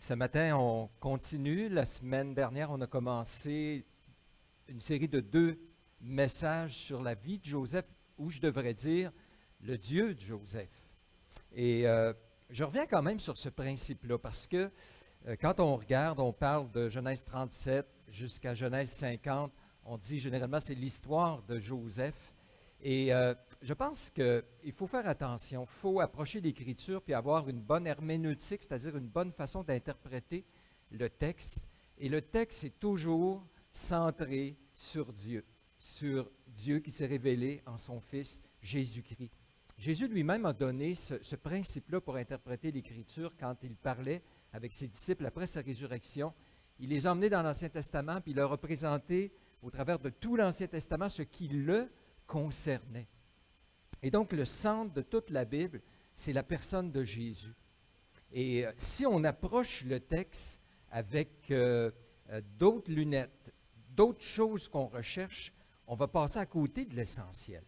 Ce matin, on continue. La semaine dernière, on a commencé une série de 2 messages sur la vie de Joseph, ou je devrais dire le Dieu de Joseph. Et je reviens quand même sur ce principe-là, parce que quand on regarde, on parle de Genèse 37 jusqu'à Genèse 50, on dit généralement c'est l'histoire de Joseph. Et je pense qu'il faut faire attention, il faut approcher l'Écriture puis avoir une bonne herméneutique, c'est-à-dire une bonne façon d'interpréter le texte. Et le texte est toujours centré sur Dieu qui s'est révélé en son Fils Jésus-Christ. Jésus lui-même a donné ce principe-là pour interpréter l'Écriture quand il parlait avec ses disciples après sa résurrection. Il les a emmenés dans l'Ancien Testament, puis il leur a présenté au travers de tout l'Ancien Testament ce qui le concernait. Et donc, le centre de toute la Bible, c'est la personne de Jésus. Et si on approche le texte avec d'autres lunettes, d'autres choses qu'on recherche, on va passer à côté de l'essentiel.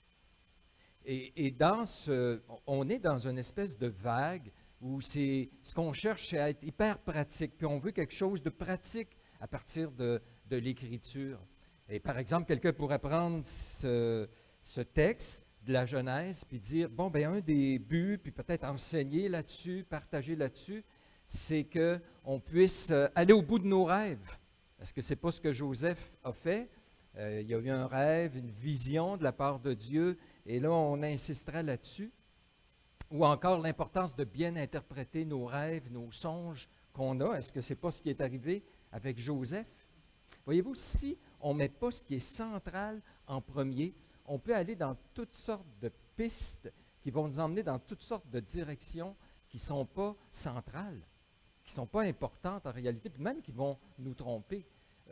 Et on est dans une espèce de vague où ce qu'on cherche, c'est à être hyper pratique, puis on veut quelque chose de pratique à partir de l'Écriture. Et par exemple, quelqu'un pourrait prendre ce texte de la Genèse puis dire, bon, bien, un des buts, puis peut-être enseigner là-dessus, partager là-dessus, c'est qu'on puisse aller au bout de nos rêves. Parce que ce n'est pas ce que Joseph a fait. Il y a eu un rêve, une vision de la part de Dieu, et là, on insistera là-dessus. Ou encore l'importance de bien interpréter nos rêves, nos songes qu'on a. Est-ce que ce n'est pas ce qui est arrivé avec Joseph? Voyez-vous, si on ne met pas ce qui est central en premier, on peut aller dans toutes sortes de pistes qui vont nous emmener dans toutes sortes de directions qui ne sont pas centrales, qui ne sont pas importantes en réalité, puis même qui vont nous tromper.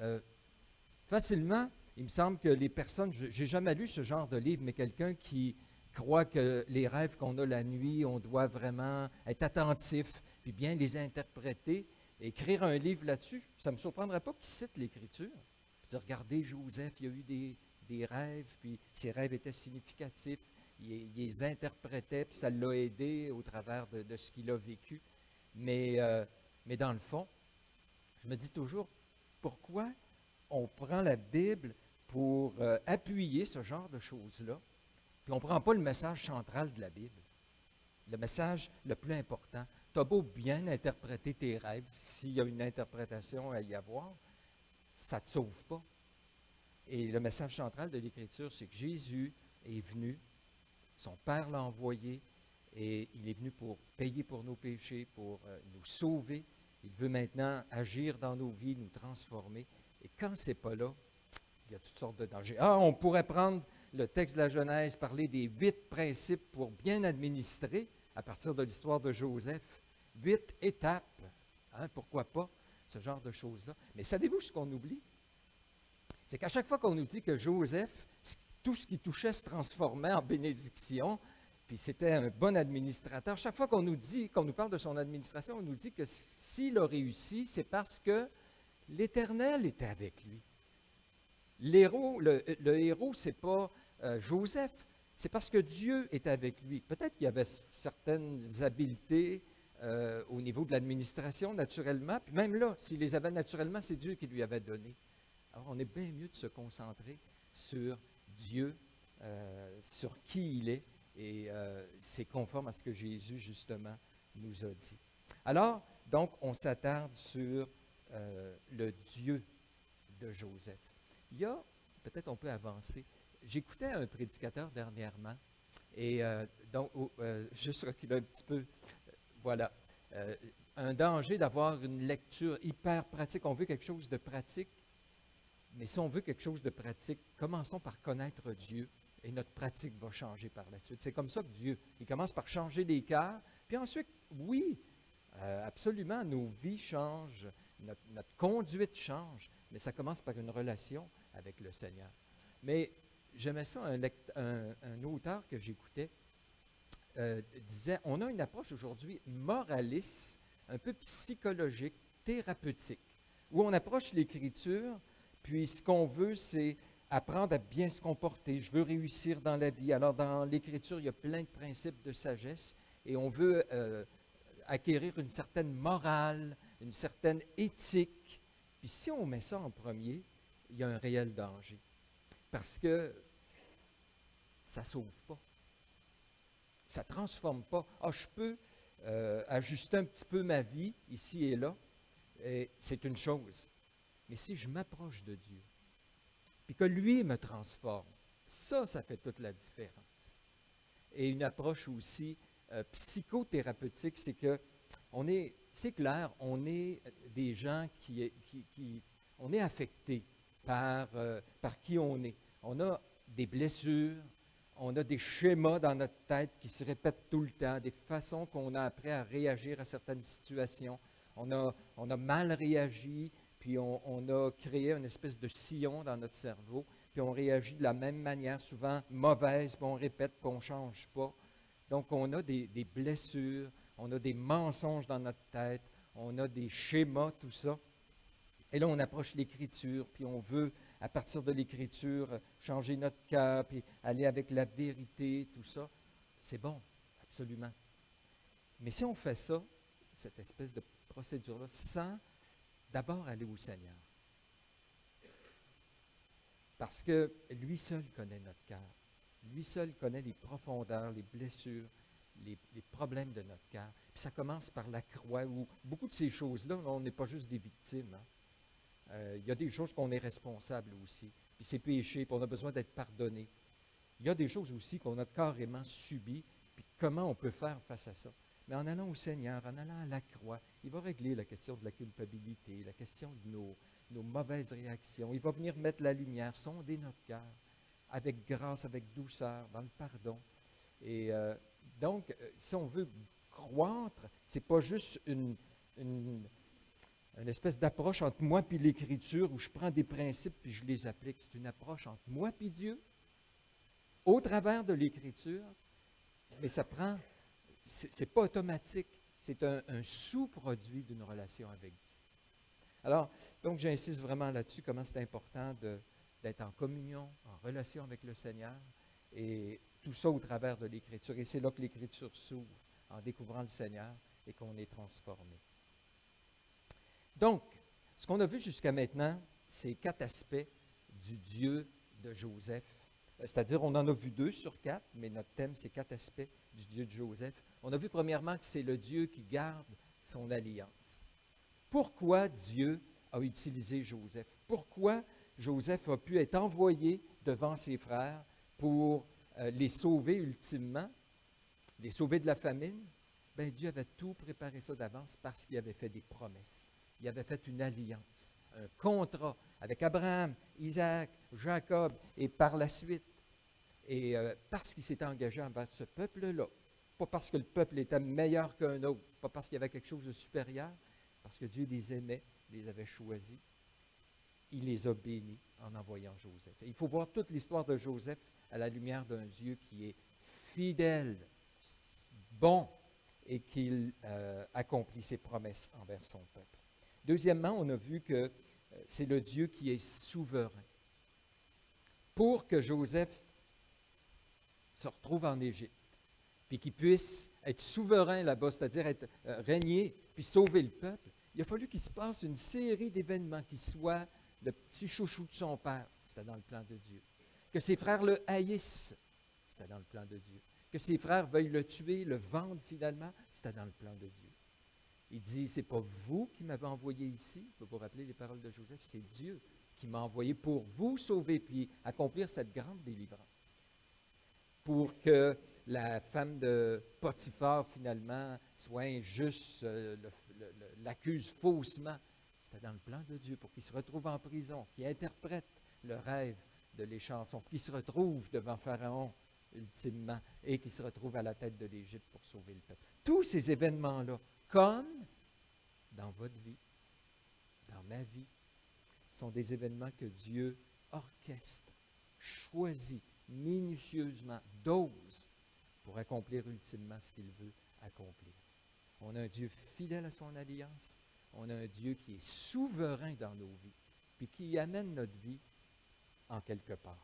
Facilement, il me semble que les personnes, je n'ai jamais lu ce genre de livre, mais quelqu'un qui croit que les rêves qu'on a la nuit, on doit vraiment être attentif, puis bien les interpréter, écrire un livre là-dessus, ça ne me surprendrait pas qu'il cite l'Écriture. Puis regardez, Joseph, il y a eu des rêves, puis ces rêves étaient significatifs, il les interprétait, puis ça l'a aidé au travers de ce qu'il a vécu. Mais dans le fond, je me dis toujours, pourquoi on prend la Bible pour appuyer ce genre de choses-là, puis on ne prend pas le message central de la Bible, le message le plus important. Tu as beau bien interpréter tes rêves, s'il y a une interprétation à y avoir, ça ne te sauve pas. Et le message central de l'Écriture, c'est que Jésus est venu, son Père l'a envoyé, et il est venu pour payer pour nos péchés, pour nous sauver. Il veut maintenant agir dans nos vies, nous transformer. Et quand ce n'est pas là, il y a toutes sortes de dangers. On pourrait prendre le texte de la Genèse, parler des 8 principes pour bien administrer, à partir de l'histoire de Joseph. 8 étapes. Pourquoi pas ce genre de choses-là? Mais savez-vous ce qu'on oublie? C'est qu'à chaque fois qu'on nous dit que Joseph, tout ce qui touchait se transformait en bénédiction, puis c'était un bon administrateur, chaque fois qu'on nous parle de son administration, on nous dit que s'il a réussi, c'est parce que l'Éternel était avec lui. Le héros, ce n'est pas Joseph, c'est parce que Dieu est avec lui. Peut-être qu'il y avait certaines habiletés au niveau de l'administration, naturellement, puis même là, s'il les avait naturellement, c'est Dieu qui lui avait donné. Alors, on est bien mieux de se concentrer sur Dieu, sur qui il est, et c'est conforme à ce que Jésus, justement, nous a dit. Alors, donc, on s'attarde sur le Dieu de Joseph. Il y a, peut-être on peut avancer, j'écoutais un prédicateur dernièrement, et donc, juste reculer un petit peu, voilà, un danger d'avoir une lecture hyper pratique. On veut quelque chose de pratique, mais si on veut quelque chose de pratique, commençons par connaître Dieu, et notre pratique va changer par la suite. C'est comme ça que Dieu, il commence par changer les cœurs, puis ensuite, oui, absolument, nos vies changent, notre conduite change, mais ça commence par une relation avec le Seigneur. Mais j'aimais ça, un auteur que j'écoutais disait, on a une approche aujourd'hui moraliste, un peu psychologique, thérapeutique, où on approche l'Écriture, puis ce qu'on veut, c'est apprendre à bien se comporter. Je veux réussir dans la vie. Alors, dans l'Écriture, il y a plein de principes de sagesse, et on veut acquérir une certaine morale, une certaine éthique. Puis si on met ça en premier, il y a un réel danger. Parce que ça ne sauve pas. Ça ne transforme pas. Ah, je peux ajuster un petit peu ma vie, ici et là, et c'est une chose. Mais si je m'approche de Dieu, puis que lui me transforme, ça fait toute la différence. Et une approche aussi psychothérapeutique, c'est que c'est clair, on est des gens on est affectés par qui on est. On a des blessures, on a des schémas dans notre tête qui se répètent tout le temps, des façons qu'on a après à réagir à certaines situations. On a mal réagi, puis on a créé une espèce de sillon dans notre cerveau, puis on réagit de la même manière, souvent mauvaise, puis on répète, puis on ne change pas. Donc, on a des blessures, on a des mensonges dans notre tête, on a des schémas, tout ça. Et là, on approche l'Écriture, puis on veut, à partir de l'Écriture, changer notre cœur, puis aller avec la vérité, tout ça. C'est bon, absolument. Mais si on fait ça, cette espèce de procédure-là, sans d'abord aller au Seigneur, parce que lui seul connaît notre cœur. Lui seul connaît les profondeurs, les blessures, les problèmes de notre cœur. Puis ça commence par la croix, où beaucoup de ces choses-là, on n'est pas juste des victimes. Il y a des choses qu'on est responsable aussi. Puis c'est péché, puis on a besoin d'être pardonné. Il y a des choses aussi qu'on a carrément subies, puis comment on peut faire face à ça. Mais en allant au Seigneur, en allant à la croix, il va régler la question de la culpabilité, la question de nos mauvaises réactions. Il va venir mettre la lumière, sonder notre cœur, avec grâce, avec douceur, dans le pardon. Et donc, si on veut croître, ce n'est pas juste une espèce d'approche entre moi et l'Écriture où je prends des principes puis je les applique. C'est une approche entre moi et Dieu, au travers de l'Écriture, mais ça prend, c'est pas automatique, c'est un sous-produit d'une relation avec Dieu. Alors, donc j'insiste vraiment là-dessus, comment c'est important d'être en communion, en relation avec le Seigneur, et tout ça au travers de l'Écriture. Et c'est là que l'Écriture s'ouvre, en découvrant le Seigneur, et qu'on est transformé. Donc, ce qu'on a vu jusqu'à maintenant, c'est 4 aspects du Dieu de Joseph. C'est-à-dire, on en a vu 2 sur 4, mais notre thème, c'est 4 aspects du Dieu de Joseph. On a vu premièrement que c'est le Dieu qui garde son alliance. Pourquoi Dieu a utilisé Joseph? Pourquoi Joseph a pu être envoyé devant ses frères pour les sauver ultimement, les sauver de la famine? Bien, Dieu avait tout préparé ça d'avance parce qu'il avait fait des promesses. Il avait fait une alliance, un contrat avec Abraham, Isaac, Jacob et par la suite. Et parce qu'il s'était engagé envers ce peuple-là, pas parce que le peuple était meilleur qu'un autre, pas parce qu'il y avait quelque chose de supérieur, parce que Dieu les aimait, les avait choisis, il les a bénis en envoyant Joseph. Et il faut voir toute l'histoire de Joseph à la lumière d'un Dieu qui est fidèle, bon, et qui accomplit ses promesses envers son peuple. Deuxièmement, on a vu que c'est le Dieu qui est souverain. Pour que Joseph se retrouve en Égypte, puis qu'il puisse être souverain là-bas, c'est-à-dire régner, puis sauver le peuple, il a fallu qu'il se passe une série d'événements qui soient le petit chouchou de son père, c'était dans le plan de Dieu. Que ses frères le haïssent, c'était dans le plan de Dieu. Que ses frères veuillent le tuer, le vendre finalement, c'était dans le plan de Dieu. Il dit, c'est pas vous qui m'avez envoyé ici, je peux vous rappeler les paroles de Joseph, c'est Dieu qui m'a envoyé pour vous sauver, puis accomplir cette grande délivrance. Pour que la femme de Potiphar, finalement, soit injuste, l'accuse faussement. C'était dans le plan de Dieu pour qu'il se retrouve en prison, qu'il interprète le rêve de les chansons, qu'il se retrouve devant Pharaon, ultimement, et qu'il se retrouve à la tête de l'Égypte pour sauver le peuple. Tous ces événements-là, comme dans votre vie, dans ma vie, sont des événements que Dieu orchestre, choisit minutieusement, dose pour accomplir ultimement ce qu'il veut accomplir. On a un Dieu fidèle à son alliance, on a un Dieu qui est souverain dans nos vies, puis qui amène notre vie en quelque part.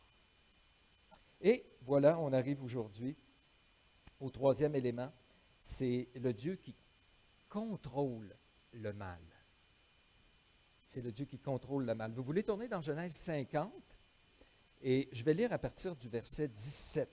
Et voilà, on arrive aujourd'hui au 3e élément, c'est le Dieu qui contrôle le mal. C'est le Dieu qui contrôle le mal. Vous voulez tourner dans Genèse 50? Et je vais lire à partir du verset 17.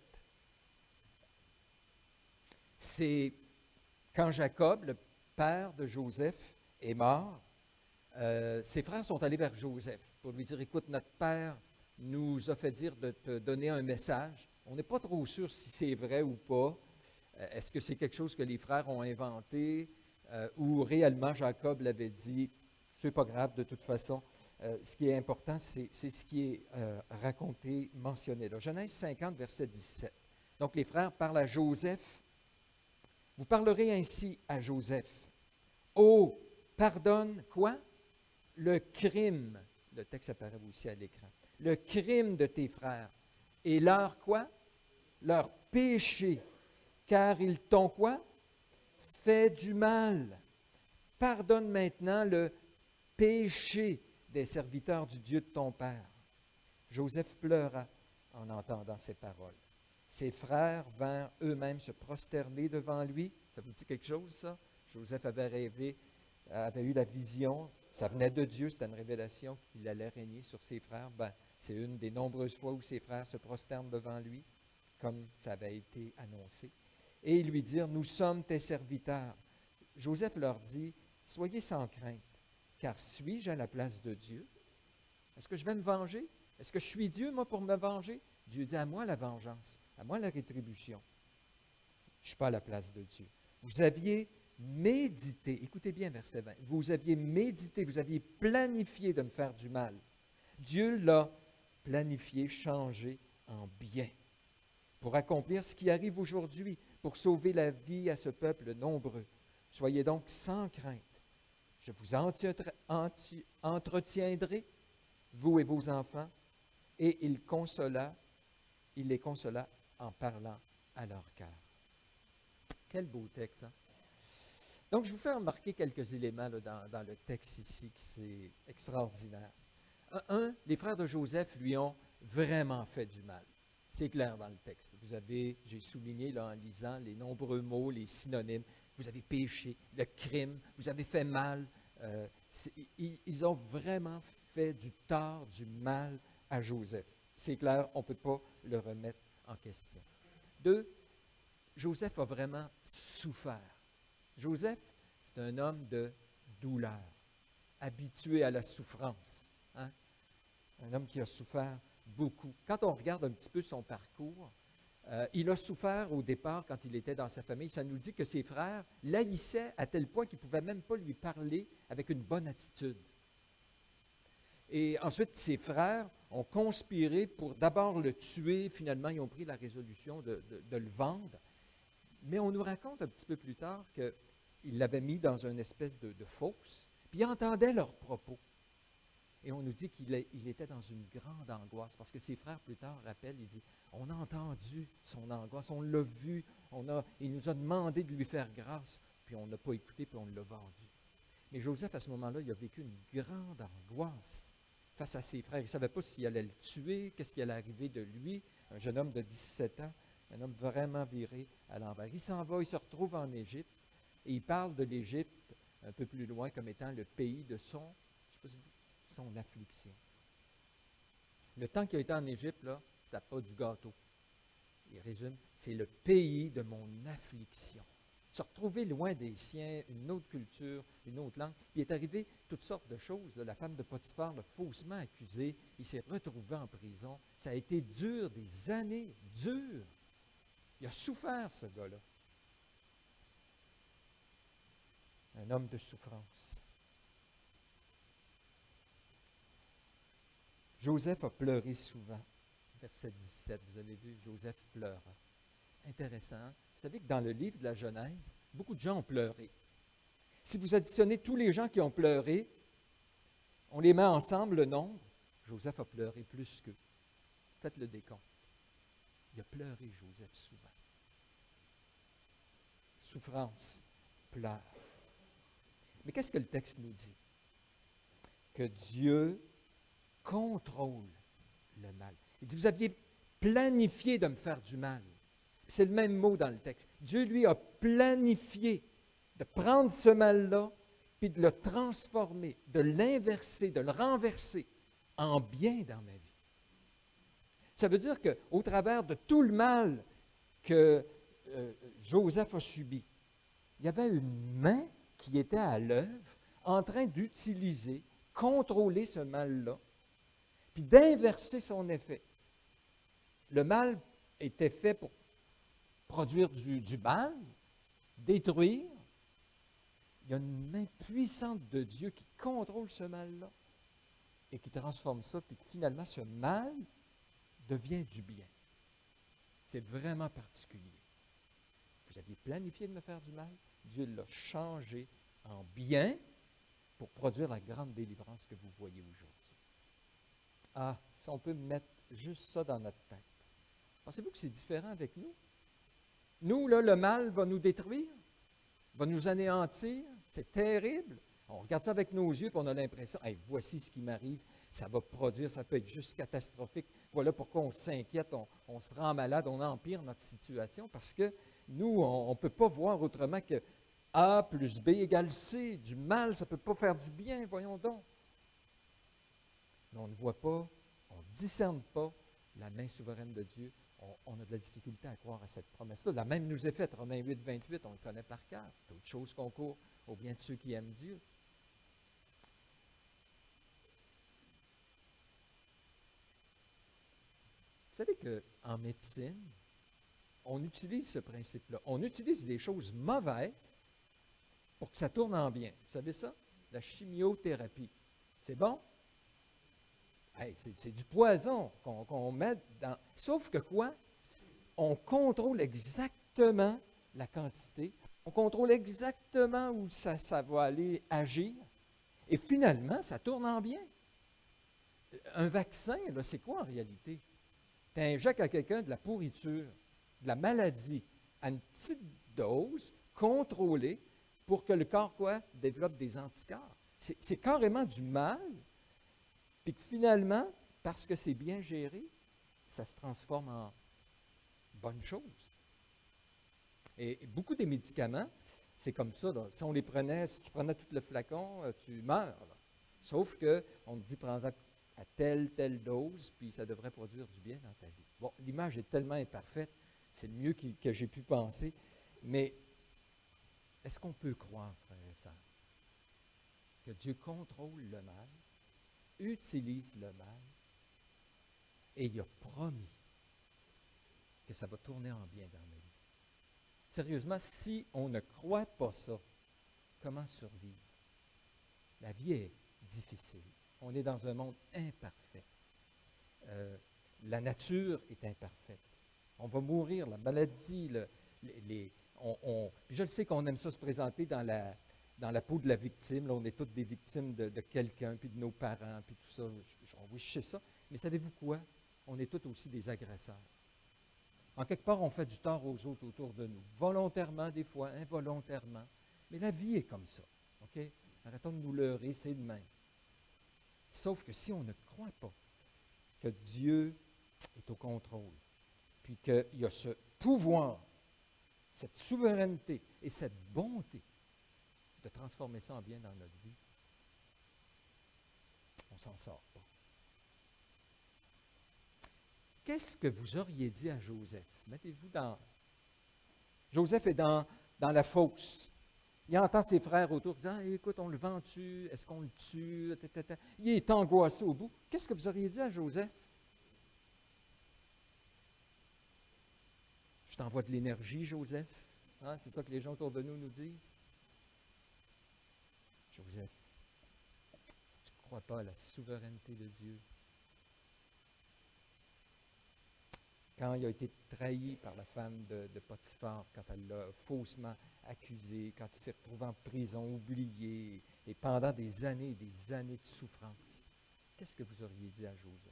C'est quand Jacob, le père de Joseph, est mort, ses frères sont allés vers Joseph pour lui dire, écoute, notre père nous a fait dire de te donner un message. On n'est pas trop sûr si c'est vrai ou pas. Est-ce que c'est quelque chose que les frères ont inventé ou réellement Jacob l'avait dit? C'est pas grave de toute façon. Ce qui est important, c'est ce qui est raconté, mentionné là. Genèse 50, verset 17. Donc les frères parlent à Joseph. Vous parlerez ainsi à Joseph. Oh, pardonne quoi? Le crime. Le texte apparaît aussi à l'écran. Le crime de tes frères. Et leur quoi? Leur péché. Car ils t'ont quoi? Fait du mal. Pardonne maintenant le péché des serviteurs du Dieu de ton père. Joseph pleura en entendant ces paroles. Ses frères vinrent eux-mêmes se prosterner devant lui. Ça vous dit quelque chose, ça? Joseph avait rêvé, avait eu la vision. Ça venait de Dieu, c'était une révélation qu'il allait régner sur ses frères. C'est une des nombreuses fois où ses frères se prosternent devant lui, comme ça avait été annoncé. Et ils lui dirent, nous sommes tes serviteurs. Joseph leur dit, soyez sans crainte, car suis-je à la place de Dieu? Est-ce que je vais me venger? Est-ce que je suis Dieu, moi, pour me venger? Dieu dit, à moi la vengeance, à moi la rétribution. Je ne suis pas à la place de Dieu. Vous aviez médité, écoutez bien verset 20, vous aviez médité, vous aviez planifié de me faire du mal. Dieu l'a planifié, changé en bien, pour accomplir ce qui arrive aujourd'hui, pour sauver la vie à ce peuple nombreux. Soyez donc sans crainte. Je vous entretiendrai, vous et vos enfants, et il les consola en parlant à leur cœur. Quel beau texte, hein? Donc, je vous fais remarquer quelques éléments là, dans le texte ici, qui c'est extraordinaire. Un, les frères de Joseph lui ont vraiment fait du mal. C'est clair dans le texte. J'ai souligné là, en lisant les nombreux mots, les synonymes. Vous avez péché, le crime, vous avez fait mal. Ils ont vraiment fait du tort, du mal à Joseph. C'est clair, on ne peut pas le remettre en question. Deux, Joseph a vraiment souffert. Joseph, c'est un homme de douleur, habitué à la souffrance. Hein? Un homme qui a souffert beaucoup. Quand on regarde un petit peu son parcours, il a souffert au départ quand il était dans sa famille. Ça nous dit que ses frères l'haïssaient à tel point qu'ils ne pouvaient même pas lui parler avec une bonne attitude. Et ensuite, ses frères ont conspiré pour d'abord le tuer. Finalement, ils ont pris la résolution de le vendre. Mais on nous raconte un petit peu plus tard qu'il l'avait mis dans une espèce de fosse, puis il entendait leurs propos. Et on nous dit qu'il était dans une grande angoisse, parce que ses frères plus tard rappellent, il dit, on a entendu son angoisse, on l'a vu, il nous a demandé de lui faire grâce, puis on n'a pas écouté, puis on l'a vendu. Mais Joseph, à ce moment-là, il a vécu une grande angoisse face à ses frères. Il ne savait pas s'il allait le tuer, qu'est-ce qui allait arriver de lui, un jeune homme de 17 ans, un homme vraiment viré à l'envers. Il s'en va, il se retrouve en Égypte, et il parle de l'Égypte un peu plus loin comme étant le pays de son affliction. Le temps qu'il a été en Égypte, là, c'était pas du gâteau. Il résume, c'est le pays de mon affliction. Se retrouver loin des siens, une autre culture, une autre langue. Puis il est arrivé toutes sortes de choses. La femme de Potiphar l'a faussement accusé. Il s'est retrouvé en prison. Ça a été dur, des années, dur. Il a souffert, ce gars-là. Un homme de souffrance. Joseph a pleuré souvent. Verset 17, vous avez vu, Joseph pleura. Intéressant. Vous savez que dans le livre de la Genèse, beaucoup de gens ont pleuré. Si vous additionnez tous les gens qui ont pleuré, on les met ensemble, le nombre, Joseph a pleuré plus qu'eux. Faites le décompte. Il a pleuré, Joseph, souvent. Souffrance, pleurs. Mais qu'est-ce que le texte nous dit? Que Dieu contrôle le mal. Il dit, vous aviez planifié de me faire du mal. C'est le même mot dans le texte. Dieu, lui, a planifié de prendre ce mal-là, puis puis de le transformer, de l'inverser, de le renverser en bien dans ma vie. Ça veut dire qu'au travers de tout le mal que Joseph a subi, il y avait une main qui était à l'œuvre en train d'utiliser, contrôler ce mal-là, puis d'inverser son effet. Le mal était fait pour produire du mal, détruire. Il y a une main puissante de Dieu qui contrôle ce mal-là et qui transforme ça, puis que finalement, ce mal devient du bien. C'est vraiment particulier. Vous aviez planifié de me faire du mal, Dieu l'a changé en bien pour produire la grande délivrance que vous voyez aujourd'hui. Ah, si on peut mettre juste ça dans notre tête. Pensez-vous que c'est différent avec nous? Nous, là, le mal va nous détruire, va nous anéantir, c'est terrible. On regarde ça avec nos yeux et on a l'impression, hey, voici ce qui m'arrive, ça va produire, ça peut être juste catastrophique. Voilà pourquoi on s'inquiète, on se rend malade, on empire notre situation parce que nous, on ne peut pas voir autrement que A plus B égale C. Du mal, ça ne peut pas faire du bien, voyons donc. Mais on ne voit pas, on ne discerne pas la main souveraine de Dieu. On a de la difficulté à croire à cette promesse-là. La même nous est faite, Romains 8, 28, on le connaît par cœur. Toute chose concourt au bien de ceux qui aiment Dieu. Vous savez qu'en médecine, on utilise ce principe-là. On utilise des choses mauvaises pour que ça tourne en bien. Vous savez ça? La chimiothérapie. C'est bon? Hey, c'est du poison qu'on met dans... Sauf que quoi? On contrôle exactement la quantité. On contrôle exactement où ça va aller agir. Et finalement, ça tourne en bien. Un vaccin, c'est quoi en réalité? Tu injectes à quelqu'un de la pourriture, de la maladie, à une petite dose, contrôlée, pour que le corps, quoi, développe des anticorps. C'est carrément du mal, puis que finalement, parce que c'est bien géré, ça se transforme en bonne chose. Et beaucoup des médicaments, c'est comme ça. Là. Si on les prenait, si tu prenais tout le flacon, tu meurs. Là. Sauf qu'on te dit, prends-en à telle dose, puis ça devrait produire du bien dans ta vie. Bon, l'image est tellement imparfaite, c'est le mieux que j'ai pu penser, mais est-ce qu'on peut croire, frères et sœurs, que Dieu contrôle le mal, utilise le mal, et il a promis que ça va tourner en bien dans ma vie? Sérieusement, si on ne croit pas ça, comment survivre? La vie est difficile. On est dans un monde imparfait. La nature est imparfaite. On va mourir, la maladie, puis je le sais qu'on aime ça se présenter dans la peau de la victime. Là, on est toutes des victimes de quelqu'un, puis de nos parents, puis tout ça. Oui, je sais ça. Mais savez-vous quoi? On est tous aussi des agresseurs. En quelque part, on fait du tort aux autres autour de nous. Volontairement, des fois, involontairement. Mais la vie est comme ça. OK? Arrêtons de nous leurrer, c'est de même. Sauf que si on ne croit pas que Dieu est au contrôle, puis qu'il y a ce pouvoir, cette souveraineté et cette bonté de transformer ça en bien dans notre vie, on ne s'en sort pas. Qu'est-ce que vous auriez dit à Joseph? Mettez-vous dans... Joseph est dans la fosse. Il entend ses frères autour disant, hey, écoute, on le vend-tu? Est-ce qu'on le tue? Il est angoissé au bout. Qu'est-ce que vous auriez dit à Joseph? Je t'envoie de l'énergie, Joseph. Hein? C'est ça que les gens autour de nous disent. Joseph, si tu ne crois pas à la souveraineté de Dieu, quand il a été trahi par la femme de Potiphar, quand elle l'a faussement accusé, quand il s'est retrouvé en prison, oublié, et pendant des années de souffrance, qu'est-ce que vous auriez dit à Joseph?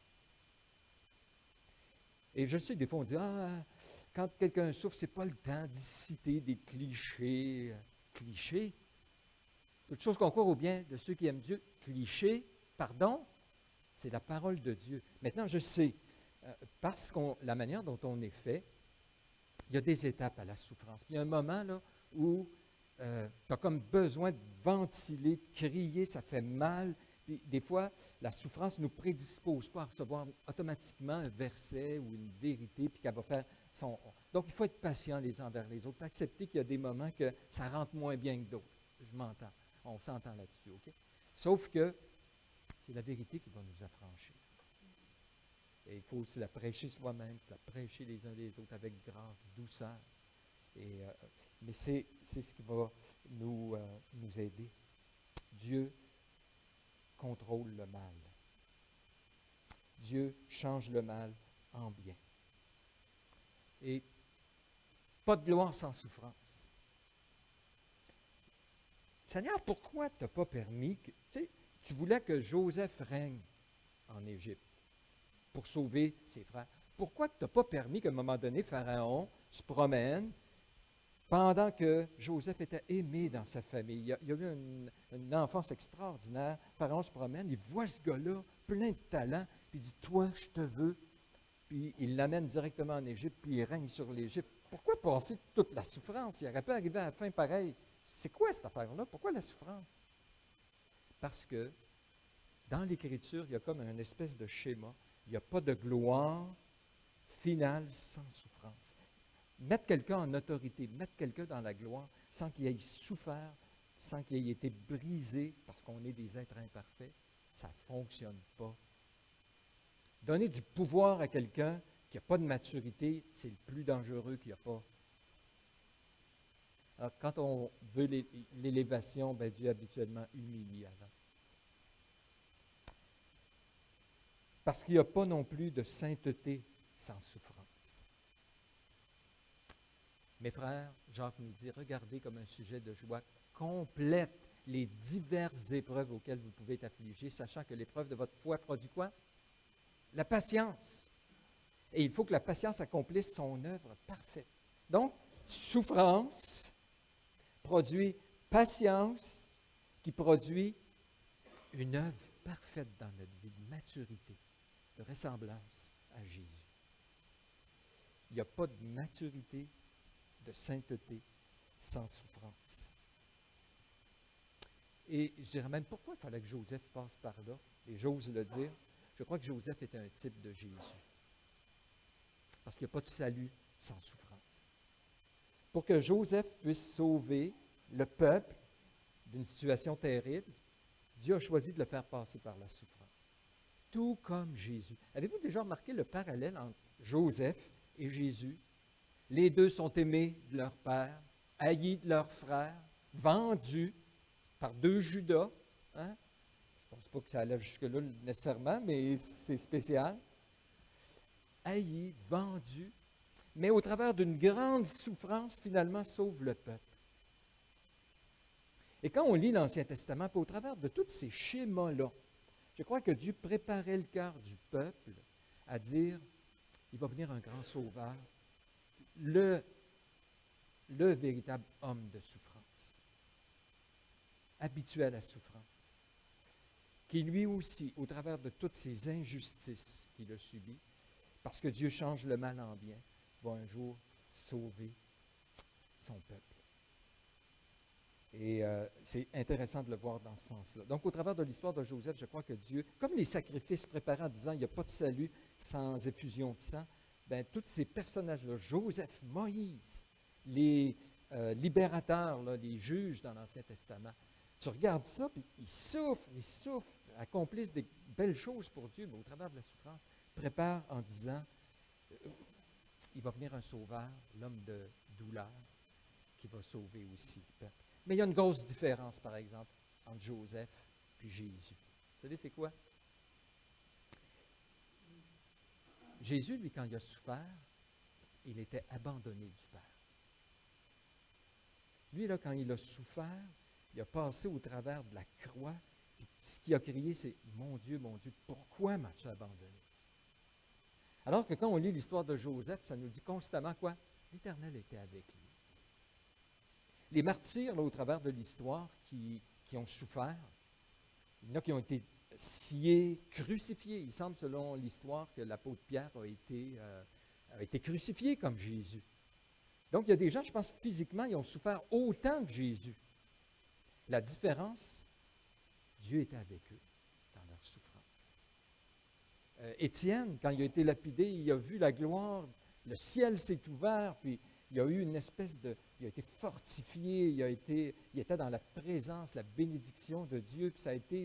Et je sais que des fois on dit, quand quelqu'un souffre, ce n'est pas le temps d'y citer des clichés. Clichés? Toute chose concourt au bien de ceux qui aiment Dieu. Clichés, pardon, c'est la parole de Dieu. Maintenant, je sais, parce que la manière dont on est fait, il y a des étapes à la souffrance. Puis il y a un moment là, où tu as comme besoin de ventiler, de crier, ça fait mal. Puis, des fois, la souffrance ne nous prédispose pas à recevoir automatiquement un verset ou une vérité, puis qu'elle va faire son... Donc, il faut être patient les uns envers les autres, puis accepter qu'il y a des moments que ça rentre moins bien que d'autres. Je m'entends. On s'entend là-dessus, OK? Sauf que c'est la vérité qui va nous affranchir. Et il faut aussi la prêcher soi-même, la prêcher les uns les autres avec grâce, douceur. Mais c'est ce qui va nous aider. Dieu contrôle le mal. Dieu change le mal en bien. Et pas de gloire sans souffrance. Seigneur, pourquoi tu n'as pas permis que... Tu voulais que Joseph règne en Égypte pour sauver ses frères. Pourquoi tu n'as pas permis qu'à un moment donné, Pharaon se promène pendant que Joseph était aimé dans sa famille? Il y a eu une enfance extraordinaire. Pharaon se promène, il voit ce gars-là, plein de talent, puis il dit, « Toi, je te veux. » Puis il l'amène directement en Égypte, puis il règne sur l'Égypte. Pourquoi passer toute la souffrance? Il aurait pu arriver à la fin pareil. C'est quoi cette affaire-là? Pourquoi la souffrance? Parce que dans l'Écriture, il y a comme une espèce de schéma. Il n'y a pas de gloire finale sans souffrance. Mettre quelqu'un en autorité, mettre quelqu'un dans la gloire sans qu'il ait souffert, sans qu'il ait été brisé, parce qu'on est des êtres imparfaits, ça ne fonctionne pas. Donner du pouvoir à quelqu'un qui n'a pas de maturité, c'est le plus dangereux qu'il n'y a pas. Alors, quand on veut l'élévation, ben Dieu habituellement humilie avant. Parce qu'il n'y a pas non plus de sainteté sans souffrance. Mes frères, Jacques nous dit, regardez comme un sujet de joie complète les diverses épreuves auxquelles vous pouvez être affligés, sachant que l'épreuve de votre foi produit quoi? La patience. Et il faut que la patience accomplisse son œuvre parfaite. Donc, souffrance produit patience qui produit une œuvre parfaite dans notre vie, de maturité, de ressemblance à Jésus. Il n'y a pas de maturité, de sainteté sans souffrance. Et je dirais même, pourquoi il fallait que Joseph passe par là? Et j'ose le dire, je crois que Joseph était un type de Jésus. Parce qu'il n'y a pas de salut sans souffrance. Pour que Joseph puisse sauver le peuple d'une situation terrible, Dieu a choisi de le faire passer par la souffrance. Tout comme Jésus. Avez-vous déjà remarqué le parallèle entre Joseph et Jésus? Les deux sont aimés de leur père, haïs de leur frère, vendus par deux Judas. Hein? Je ne pense pas que ça allait jusque-là nécessairement, mais c'est spécial. Haïs, vendus, mais au travers d'une grande souffrance, finalement, sauve le peuple. Et quand on lit l'Ancien Testament, puis au travers de tous ces schémas-là, je crois que Dieu préparait le cœur du peuple à dire, il va venir un grand sauveur, le véritable homme de souffrance, habitué à la souffrance, qui lui aussi, au travers de toutes ces injustices qu'il a subies, parce que Dieu change le mal en bien, va un jour sauver son peuple. Et c'est intéressant de le voir dans ce sens-là. Donc, au travers de l'histoire de Joseph, je crois que Dieu, comme les sacrifices préparés en disant il n'y a pas de salut sans effusion de sang, bien, tous ces personnages-là, Joseph, Moïse, les libérateurs, là, les juges dans l'Ancien Testament, tu regardes ça, puis ils souffrent, accomplissent des belles choses pour Dieu, mais au travers de la souffrance, préparent en disant il va venir un sauveur, l'homme de douleur, qui va sauver aussi le peuple. Mais il y a une grosse différence, par exemple, entre Joseph et Jésus. Vous savez, c'est quoi? Jésus, lui, quand il a souffert, il était abandonné du Père. Lui, là, quand il a souffert, il a passé au travers de la croix, puis ce qu'il a crié, c'est « Mon Dieu, pourquoi m'as-tu abandonné? » Alors que quand on lit l'histoire de Joseph, ça nous dit constamment quoi? L'Éternel était avec lui. Les martyrs, là, au travers de l'histoire, qui ont souffert, il y en a qui ont été sciés, crucifiés. Il semble, selon l'histoire, que l'apôtre Pierre a été crucifié comme Jésus. Donc, il y a des gens, je pense, physiquement, ils ont souffert autant que Jésus. La différence, Dieu était avec eux dans leur souffrance. Étienne, quand il a été lapidé, il a vu la gloire, le ciel s'est ouvert, puis il y a eu une espèce de... Il a été fortifié, il était dans la présence, la bénédiction de Dieu, puis ça a été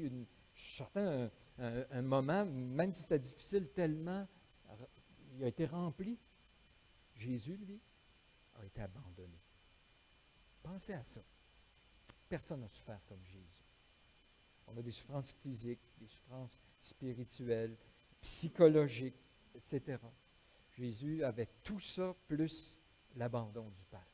un moment, même si c'était difficile, tellement, il a été rempli. Jésus, lui, a été abandonné. Pensez à ça. Personne n'a souffert comme Jésus. On a des souffrances physiques, des souffrances spirituelles, psychologiques, etc. Jésus avait tout ça plus l'abandon du Père.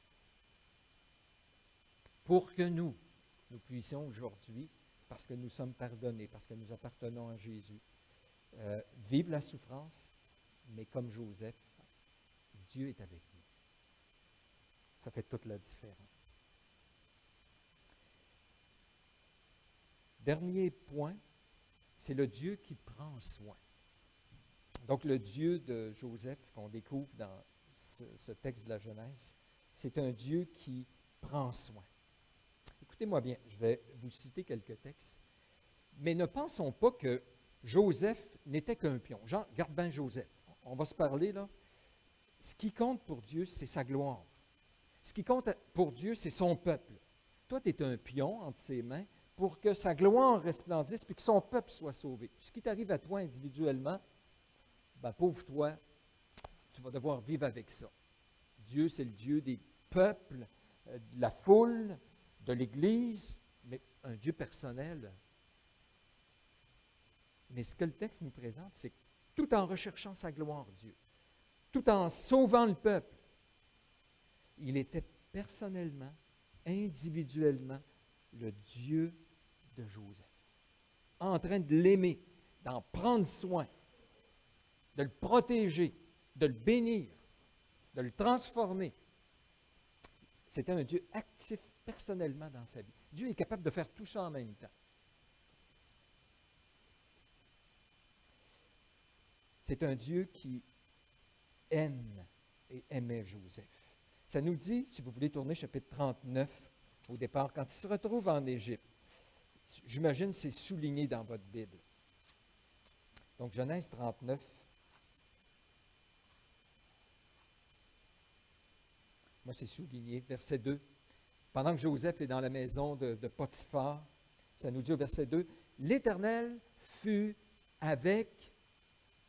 Pour que nous puissions aujourd'hui, parce que nous sommes pardonnés, parce que nous appartenons à Jésus, vivre la souffrance, mais comme Joseph, Dieu est avec nous. Ça fait toute la différence. Dernier point, c'est le Dieu qui prend soin. Donc, le Dieu de Joseph qu'on découvre dans ce texte de la Genèse, c'est un Dieu qui prend soin. Écoutez-moi bien, je vais vous citer quelques textes, mais ne pensons pas que Joseph n'était qu'un pion. Jean, garde bien Joseph. On va se parler là. Ce qui compte pour Dieu, c'est sa gloire. Ce qui compte pour Dieu, c'est son peuple. Toi, tu es un pion entre ses mains pour que sa gloire resplendisse et que son peuple soit sauvé. Ce qui t'arrive à toi individuellement, ben, pauvre toi, tu vas devoir vivre avec ça. Dieu, c'est le Dieu des peuples, de la foule, de l'Église, mais un Dieu personnel. Mais ce que le texte nous présente, c'est que tout en recherchant sa gloire, Dieu, tout en sauvant le peuple, il était personnellement, individuellement, le Dieu de Joseph, en train de l'aimer, d'en prendre soin, de le protéger, de le bénir, de le transformer. C'était un Dieu actif personnellement dans sa vie. Dieu est capable de faire tout ça en même temps. C'est un Dieu qui aime et aimait Joseph. Ça nous dit, si vous voulez tourner chapitre 39 au départ, quand il se retrouve en Égypte, j'imagine c'est souligné dans votre Bible. Donc Genèse 39. Moi, c'est souligné, verset 2. Pendant que Joseph est dans la maison de Potiphar, ça nous dit au verset 2, « L'Éternel fut avec lui. »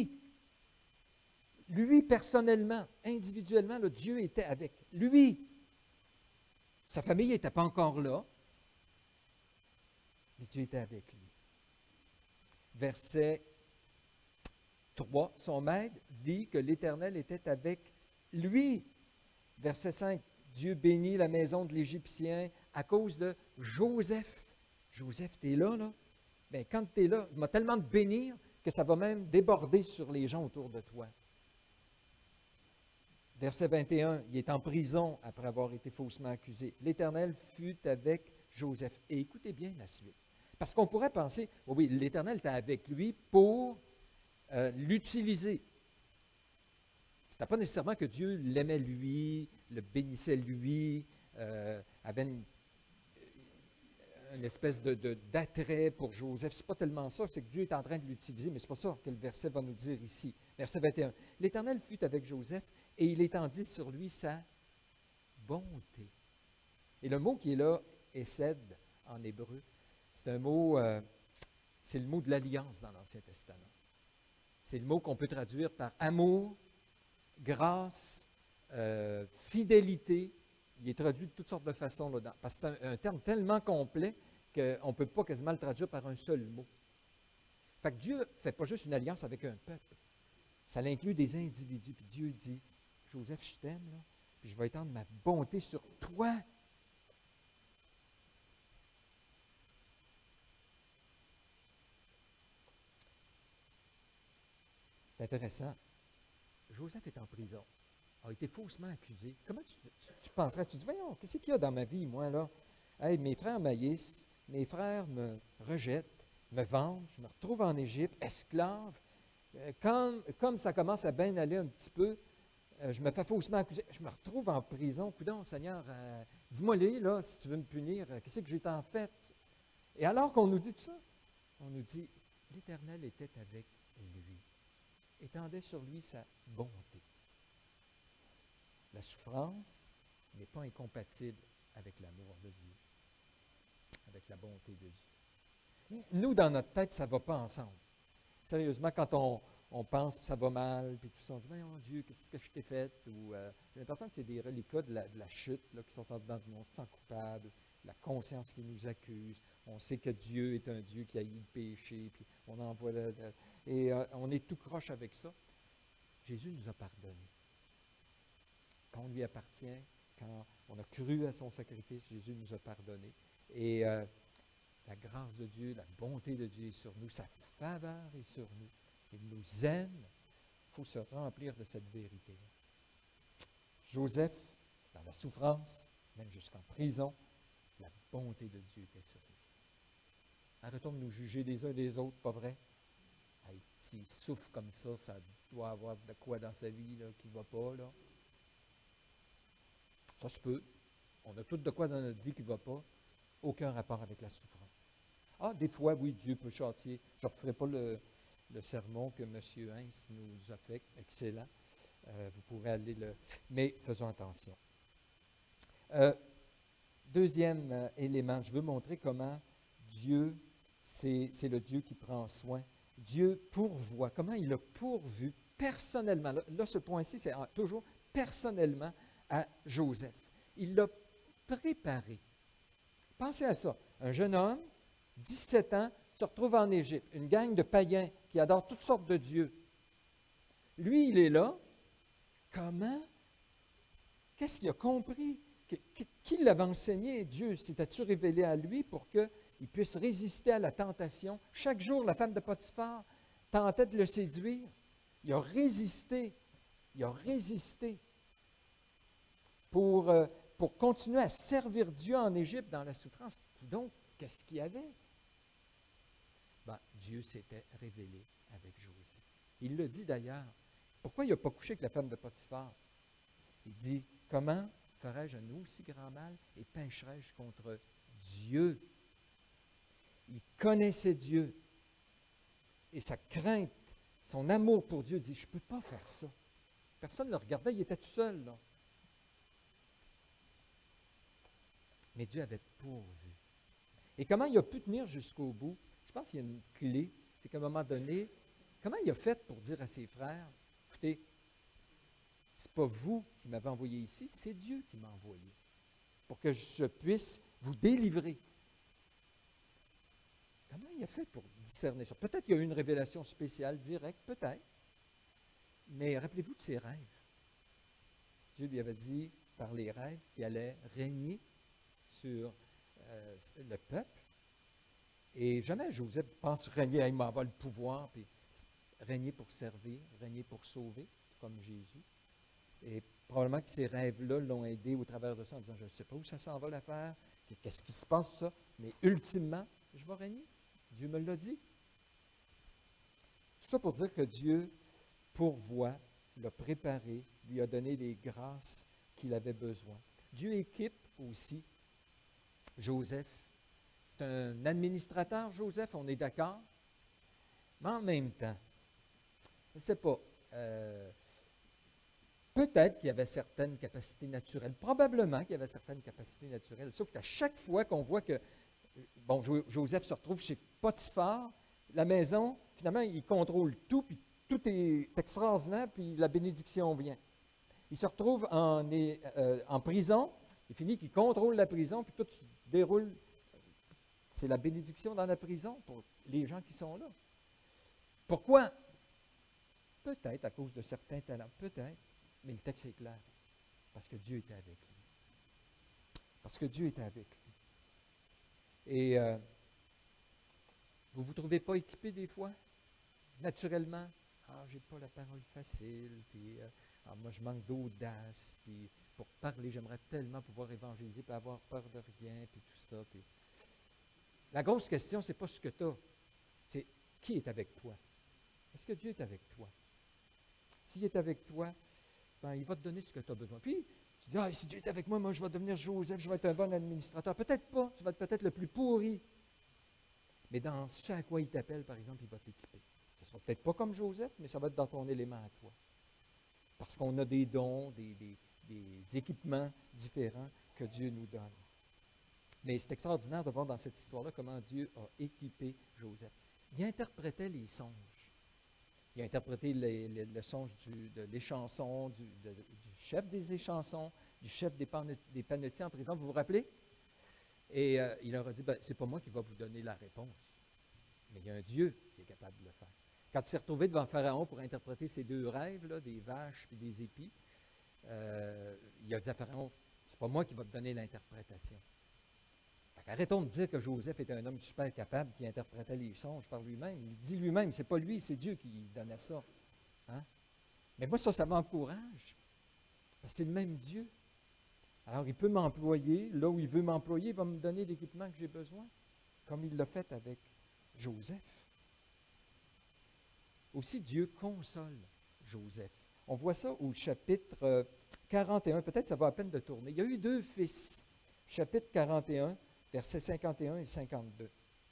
Lui, personnellement, individuellement, le Dieu était avec lui. Sa famille n'était pas encore là, mais Dieu était avec lui. Verset 3, « Son maître vit que l'Éternel était avec lui. » Verset 5, Dieu bénit la maison de l'Égyptien à cause de Joseph. Joseph, tu es là, là? Bien, quand tu es là, il m'a tellement de bénir que ça va même déborder sur les gens autour de toi. Verset 21, il est en prison après avoir été faussement accusé. L'Éternel fut avec Joseph. Et écoutez bien la suite. Parce qu'on pourrait penser, oh oui, l'Éternel était avec lui pour l'utiliser. Ce n'était pas nécessairement que Dieu l'aimait lui, le bénissait lui, avait une espèce d'attrait pour Joseph. Ce n'est pas tellement ça, c'est que Dieu est en train de l'utiliser, mais ce n'est pas ça que le verset va nous dire ici. Verset 21. L'Éternel fut avec Joseph et il étendit sur lui sa bonté. Et le mot qui est là, Hesed, en hébreu, c'est un mot, c'est le mot de l'alliance dans l'Ancien Testament. C'est le mot qu'on peut traduire par amour, grâce, fidélité. Il est traduit de toutes sortes de façons là-dedans. Parce que c'est un terme tellement complet qu'on ne peut pas quasiment le traduire par un seul mot. Fait que Dieu ne fait pas juste une alliance avec un peuple. Ça inclut des individus. Puis Dieu dit, Joseph, je t'aime, là, puis je vais étendre ma bonté sur toi. C'est intéressant. Joseph est en prison, a été faussement accusé. Comment tu penserais? Tu dis, voyons, qu'est-ce qu'il y a dans ma vie, moi, là? Hey, mes frères m'haïssent, mes frères me rejettent, me vendent, je me retrouve en Égypte, esclave. Comme ça commence à bien aller un petit peu, je me fais faussement accuser, je me retrouve en prison. Coudonc, Seigneur, dis-moi-les, là, si tu veux me punir, qu'est-ce que j'ai tant fait? Et alors qu'on nous dit tout ça, on nous dit, l'Éternel était avec lui, étendait sur lui sa bonté. La souffrance n'est pas incompatible avec l'amour de Dieu, avec la bonté de Dieu. Nous, dans notre tête, ça ne va pas ensemble. Sérieusement, quand on pense que ça va mal, puis tout ça, on dit, oh Dieu, qu'est-ce que je t'ai fait? Ou, j'ai l'impression que c'est des reliquats de la chute là, qui sont en dedans de nous, on se sent coupable, la conscience qui nous accuse, on sait que Dieu est un Dieu qui a eu le péché, puis on envoie et on est tout croche avec ça. Jésus nous a pardonné. Quand on lui appartient, quand on a cru à son sacrifice, Jésus nous a pardonné. Et la grâce de Dieu, la bonté de Dieu est sur nous, sa faveur est sur nous. Il nous aime. Il faut se remplir de cette vérité. Joseph, dans la souffrance, même jusqu'en prison, la bonté de Dieu était sur lui. Arrêtons de nous juger les uns des autres, pas vrai? Hey, s'il souffre comme ça doit avoir de quoi dans sa vie là, qui ne va pas. Là. Ça se peut. On a tout de quoi dans notre vie qui ne va pas. Aucun rapport avec la souffrance. Ah, des fois, oui, Dieu peut châtier. Je ne referai pas le sermon que M. Heinz nous a fait. Excellent. Vous pourrez aller le... Mais faisons attention. Deuxième élément, je veux montrer comment Dieu, c'est le Dieu qui prend soin. Dieu pourvoit. Comment il a pourvu personnellement. Là ce point-ci, c'est toujours personnellement à Joseph. Il l'a préparé. Pensez à ça. Un jeune homme, 17 ans, se retrouve en Égypte. Une gang de païens qui adorent toutes sortes de dieux. Lui, il est là. Comment? Qu'est-ce qu'il a compris? Qui l'avait enseigné? Dieu s'était-tu révélé à lui pour qu'il puisse résister à la tentation? Chaque jour, la femme de Potiphar tentait de le séduire. Il a résisté. Il a résisté pour continuer à servir Dieu en Égypte dans la souffrance. Donc, qu'est-ce qu'il y avait? Ben, Dieu s'était révélé avec Joseph. Il le dit d'ailleurs. Pourquoi il n'a pas couché avec la femme de Potiphar? Il dit, comment ferais-je un aussi grand mal et pécherais-je contre Dieu? Il connaissait Dieu. Et sa crainte, son amour pour Dieu dit, je ne peux pas faire ça. Personne ne le regardait, il était tout seul. Là. Mais Dieu avait pourvu. Et comment il a pu tenir jusqu'au bout? Je pense qu'il y a une clé. C'est qu'à un moment donné, comment il a fait pour dire à ses frères, écoutez, ce n'est pas vous qui m'avez envoyé ici, c'est Dieu qui m'a envoyé pour que je puisse vous délivrer. Comment il a fait pour discerner ça? Peut-être qu'il y a eu une révélation spéciale, directe, peut-être. Mais rappelez-vous de ses rêves. Dieu lui avait dit, par les rêves, qu'il allait régner sur le peuple. Et jamais Joseph pense régner, il m'envoie le pouvoir, puis régner pour servir, régner pour sauver, comme Jésus. Et probablement que ces rêves-là l'ont aidé au travers de ça en disant, je ne sais pas où ça s'en va l'affaire, qu'est-ce qui se passe, ça, mais ultimement, je vais régner. Dieu me l'a dit. Tout ça pour dire que Dieu pourvoit, l'a préparé, lui a donné les grâces qu'il avait besoin. Dieu équipe aussi Joseph. C'est un administrateur, Joseph, on est d'accord. Mais en même temps, je ne sais pas, peut-être qu'il y avait certaines capacités naturelles, probablement qu'il y avait certaines capacités naturelles, sauf qu'à chaque fois qu'on voit que, bon, Joseph se retrouve chez Potiphar, la maison, finalement, il contrôle tout, puis tout est extraordinaire, puis la bénédiction vient. Il se retrouve en prison, il finit qu'il contrôle la prison, puis tout se déroule. C'est la bénédiction dans la prison pour les gens qui sont là. Pourquoi? Peut-être à cause de certains talents, peut-être, mais le texte est clair. Parce que Dieu était avec lui. Parce que Dieu était avec lui. Et vous ne vous trouvez pas équipé des fois? Naturellement? Ah, j'ai pas la parole facile, puis moi je manque d'audace, puis pour parler, j'aimerais tellement pouvoir évangéliser, puis avoir peur de rien, puis tout ça. Puis... La grosse question, ce n'est pas ce que tu as, c'est qui est avec toi. Est-ce que Dieu est avec toi? S'il est avec toi, occupant. Il va te donner ce que tu as besoin. Puis, tu dis, ah, si Dieu est avec moi, moi, je vais devenir Joseph, je vais être un bon administrateur. Peut-être pas, tu vas être peut-être le plus pourri. Mais dans ce à quoi il t'appelle, par exemple, il va t'équiper. Ce ne sera peut-être pas comme Joseph, mais ça va être dans ton élément à toi. Parce qu'on a des dons, des équipements différents que Dieu nous donne. Mais c'est extraordinaire de voir dans cette histoire-là comment Dieu a équipé Joseph. Il interprétait les songes. Il a interprété le songe de l'échanson, du chef des échansons, du chef des panetiers en prison, vous vous rappelez? Et il leur a dit, ben, c'est pas moi qui va vous donner la réponse, mais il y a un Dieu qui est capable de le faire. Quand il s'est retrouvé devant Pharaon pour interpréter ces deux rêves, là, des vaches et des épis, il a dit à Pharaon, c'est pas moi qui va te donner l'interprétation. Arrêtons de dire que Joseph était un homme super capable qui interprétait les songes par lui-même. Il dit lui-même, c'est pas lui, c'est Dieu qui donnait ça. Hein? Mais moi, ça m'encourage. Parce que c'est le même Dieu. Alors, il peut m'employer, là où il veut m'employer, il va me donner l'équipement que j'ai besoin, comme il l'a fait avec Joseph. Aussi, Dieu console Joseph. On voit ça au chapitre 41, peut-être ça va à peine de tourner. Il y a eu deux fils, chapitre 41, versets 51 et 52.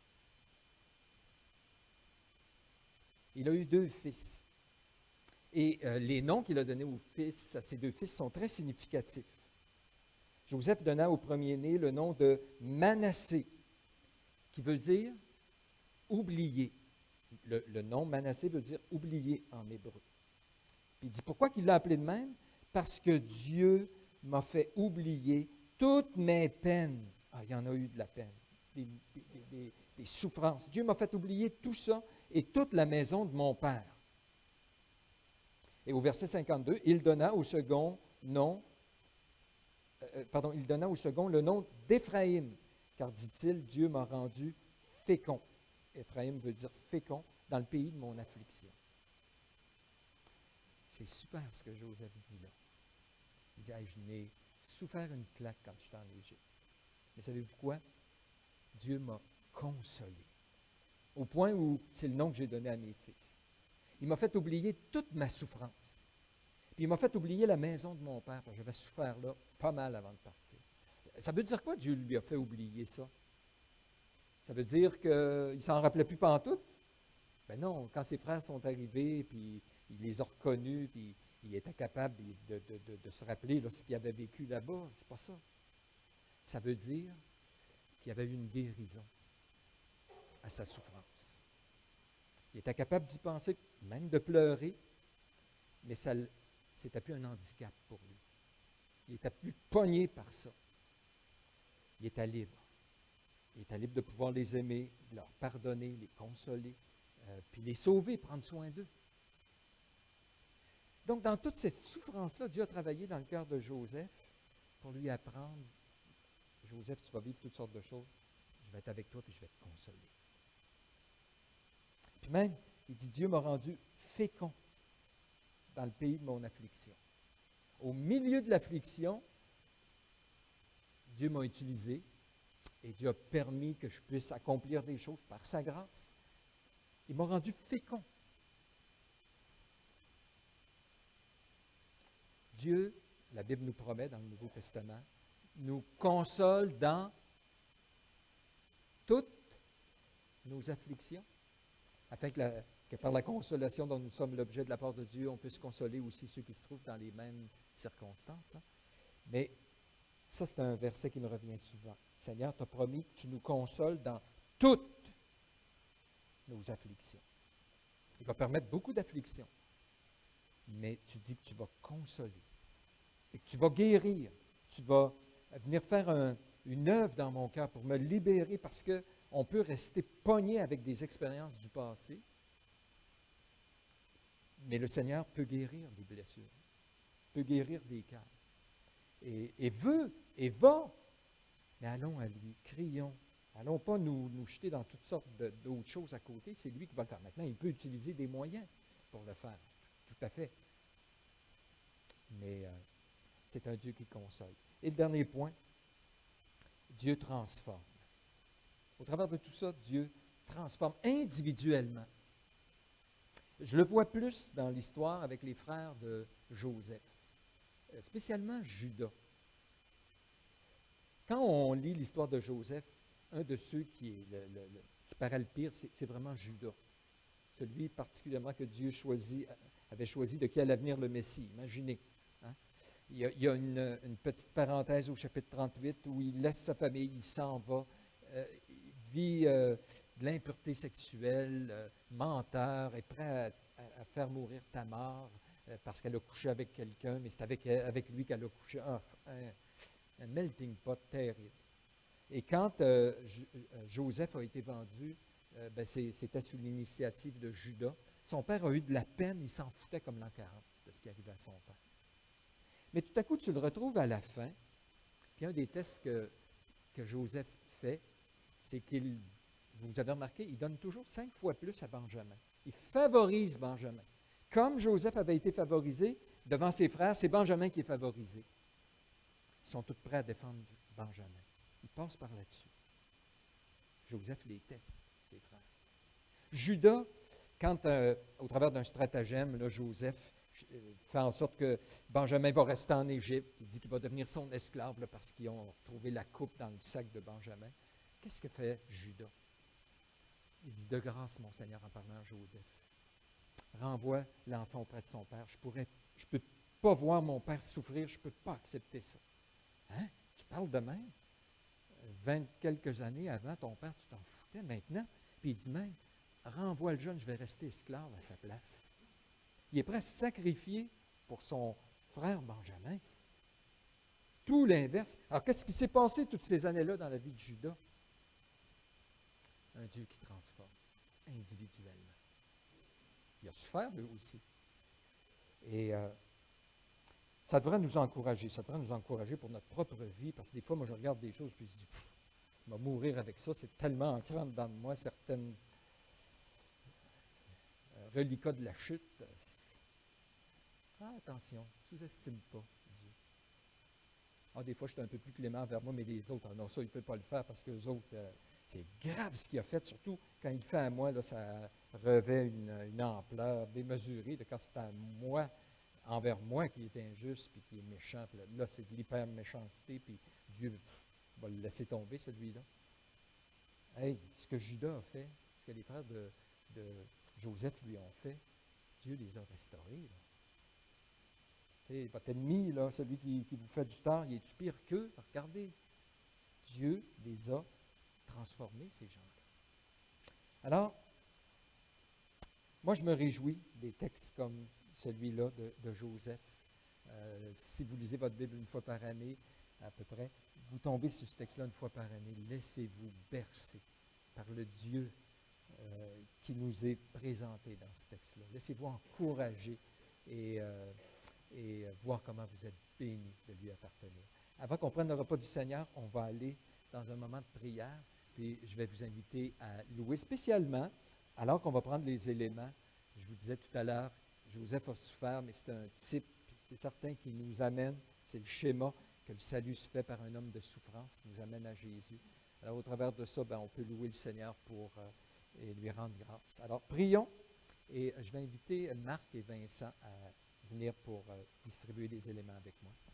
Il a eu deux fils. Et les noms qu'il a donnés aux fils, à ces deux fils, sont très significatifs. Joseph donna au premier-né le nom de Manassé, qui veut dire oublié. Le nom Manassé veut dire oublié en hébreu. Puis il dit, pourquoi qu'il l'a appelé de même? Parce que Dieu m'a fait oublier toutes mes peines. Ah, il y en a eu de la peine, des souffrances. Dieu m'a fait oublier tout ça et toute la maison de mon père. Et au verset 52, il donna au second le nom d'Éphraïm, car dit-il, Dieu m'a rendu fécond. Éphraïm veut dire fécond dans le pays de mon affliction. C'est super ce que Joseph dit là. Il dit, hey, je n'ai souffert une claque quand j'étais en Égypte. Mais savez-vous quoi? Dieu m'a consolé. Au point où c'est le nom que j'ai donné à mes fils. Il m'a fait oublier toute ma souffrance. Puis il m'a fait oublier la maison de mon père, parce que j'avais souffert là pas mal avant de partir. Ça veut dire quoi, Dieu lui a fait oublier ça? Ça veut dire qu'il ne s'en rappelait plus pantoute? Ben non, quand ses frères sont arrivés, puis il les a reconnus, puis il était capable de se rappeler là, ce qu'il avait vécu là-bas. C'est pas ça. Ça veut dire qu'il y avait eu une guérison à sa souffrance. Il était capable d'y penser, même de pleurer, mais ça c'était plus un handicap pour lui. Il n'était plus pogné par ça. Il était libre. Il était libre de pouvoir les aimer, de leur pardonner, les consoler, puis les sauver, prendre soin d'eux. Donc, dans toute cette souffrance-là, Dieu a travaillé dans le cœur de Joseph pour lui apprendre, Joseph, tu vas vivre toutes sortes de choses, je vais être avec toi, puis je vais te consoler. Puis même, il dit, Dieu m'a rendu fécond dans le pays de mon affliction. Au milieu de l'affliction, Dieu m'a utilisé et Dieu a permis que je puisse accomplir des choses par sa grâce. Il m'a rendu fécond. Dieu, la Bible nous promet dans le Nouveau Testament, nous console dans toutes nos afflictions, afin que par la consolation dont nous sommes l'objet de la part de Dieu, on puisse consoler aussi ceux qui se trouvent dans les mêmes circonstances. Hein. Mais ça, c'est un verset qui me revient souvent. Seigneur, tu as promis que tu nous consoles dans toutes nos afflictions. Il va permettre beaucoup d'afflictions, mais tu dis que tu vas consoler et que tu vas guérir. Tu vas venir faire une œuvre dans mon cœur pour me libérer parce qu'on peut rester pogné avec des expériences du passé, mais le Seigneur peut guérir des blessures, peut guérir des cœurs. Et veut et va, mais allons à lui, crions. Allons pas nous jeter dans toutes sortes d'autres choses à côté, c'est lui qui va le faire. Maintenant, il peut utiliser des moyens pour le faire, tout à fait. Mais c'est un Dieu qui console. Et le dernier point, Dieu transforme. Au travers de tout ça, Dieu transforme individuellement. Je le vois plus dans l'histoire avec les frères de Joseph. spécialement Judas. Quand on lit l'histoire de Joseph, un de ceux qui paraît le pire, c'est vraiment Judas. Celui particulièrement que Dieu avait choisi de qui allait venir le Messie. Imaginez. Hein? Il y a une petite parenthèse au chapitre 38 où il laisse sa famille, il s'en va, il vit de l'impureté sexuelle, menteur, est prêt à faire mourir Tamar parce qu'elle a couché avec quelqu'un, mais c'est avec lui qu'elle a couché. Un melting pot terrible. Et quand Joseph a été vendu, c'était sous l'initiative de Judas. Son père a eu de la peine, il s'en foutait comme l'an 40 de ce qui arrivait à son père. Mais tout à coup, tu le retrouves à la fin. Puis un des tests que Joseph fait, c'est vous avez remarqué, il donne toujours 5 fois plus à Benjamin. Il favorise Benjamin. Comme Joseph avait été favorisé devant ses frères, c'est Benjamin qui est favorisé. Ils sont tous prêts à défendre Benjamin. Ils passent par là-dessus. Joseph les teste, ses frères. Judas, quand, au travers d'un stratagème, là, Joseph fait en sorte que Benjamin va rester en Égypte. Il dit qu'il va devenir son esclave là, parce qu'ils ont trouvé la coupe dans le sac de Benjamin. Qu'est-ce que fait Judas? Il dit, de grâce, mon Seigneur, en parlant à Joseph, renvoie l'enfant auprès de son père. Je ne peux pas voir mon père souffrir, je ne peux pas accepter ça. Hein? Tu parles de même? 20 quelques années avant, ton père, tu t'en foutais maintenant. Puis il dit même, renvoie le jeune, je vais rester esclave à sa place. Il est prêt à se sacrifier pour son frère Benjamin. Tout l'inverse. Alors, qu'est-ce qui s'est passé toutes ces années-là dans la vie de Judas? Un Dieu qui transforme individuellement. Il a souffert, lui aussi. Et ça devrait nous encourager. Ça devrait nous encourager pour notre propre vie, parce que des fois, moi, je regarde des choses et je dis, je vais mourir avec ça. C'est tellement ancré dans moi, certaines reliquats de la chute. Attention, sous-estime pas Dieu. Des fois, je suis un peu plus clément envers moi, mais les autres, non, ça, il ne peut pas le faire parce que les autres, c'est grave ce qu'il a fait, surtout quand il le fait à moi, là, ça revêt une ampleur démesurée. Quand c'est à moi, envers moi qui est injuste, puis qui est méchant, puis là c'est de l'hyper-méchanceté, puis Dieu va le laisser tomber, celui-là. Hey, ce que Judas a fait, ce que les frères de Joseph lui ont fait, Dieu les a restaurés. Votre ennemi, là, celui qui vous fait du tort, il est-tu pire qu'eux? Regardez, Dieu les a transformés, ces gens-là. Alors, moi, je me réjouis des textes comme celui-là de Joseph. Si vous lisez votre Bible une fois par année, à peu près, vous tombez sur ce texte-là une fois par année. Laissez-vous bercer par le Dieu qui nous est présenté dans ce texte-là. Laissez-vous encourager et voir comment vous êtes bénis de lui appartenir. Avant qu'on prenne le repas du Seigneur, on va aller dans un moment de prière, puis je vais vous inviter à louer spécialement, alors qu'on va prendre les éléments. Je vous disais tout à l'heure, Joseph a souffert, mais c'est un type, c'est certain, qui nous amène, c'est le schéma que le salut se fait par un homme de souffrance, qui nous amène à Jésus. Alors, au travers de ça, on peut louer le Seigneur et lui rendre grâce. Alors, prions, et je vais inviter Marc et Vincent à venir pour distribuer les éléments avec moi.